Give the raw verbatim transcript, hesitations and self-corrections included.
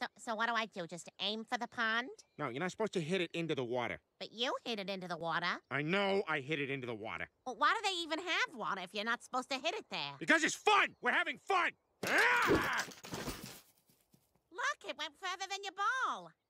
So, so what do I do? Just aim for the pond? No, you're not supposed to hit it into the water. But you hit it into the water. I know I hit it into the water. Well, why do they even have water if you're not supposed to hit it there? Because it's fun! We're having fun! Ah! Look, it went further than your ball.